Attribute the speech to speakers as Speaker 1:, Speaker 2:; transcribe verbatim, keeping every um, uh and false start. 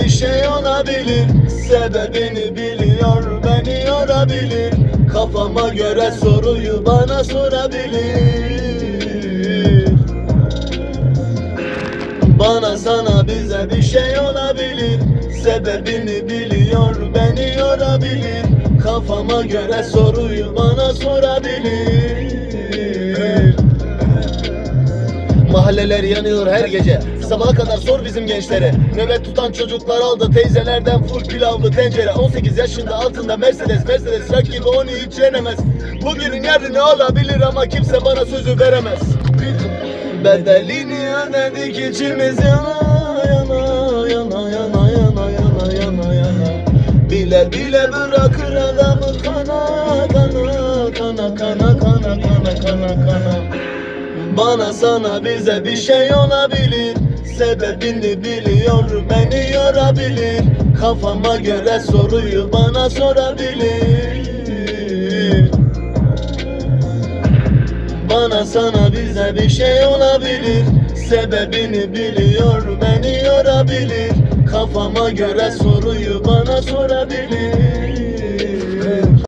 Speaker 1: bir şey olabilir. Sebebini biliyor, beni yorabilir. Kafama göre soruyu bana sorabilir. Bana sana bize bir şey olabilir. Sebebini biliyor, beni yorabilir. Kafama göre soruyu bana sorabilir. Mahalleler yanıyor her gece, sabaha kadar sor bizim gençlere. Nöbet tutan çocuklar aldı teyzelerden full pilavlı tencere. On sekiz yaşında altında Mercedes, Mercedes rakibi onu hiç yenemez. Bugünün yerini alabilir ama kimse bana sözü veremez. Bedelini ödedik içimiz yana yana yana yana yana yana yana yana. Bile bile bırakır adamı kana kana kana kana kana kana kana kana. Bana sana bize bir şey olabilir. Sebebini biliyor, beni yorabilir. Kafama göre soruyu bana sorabilir. Bana sana bize bir şey olabilir. Sebebini biliyor, beni yorabilir. Kafama göre soruyu bana sorabilir.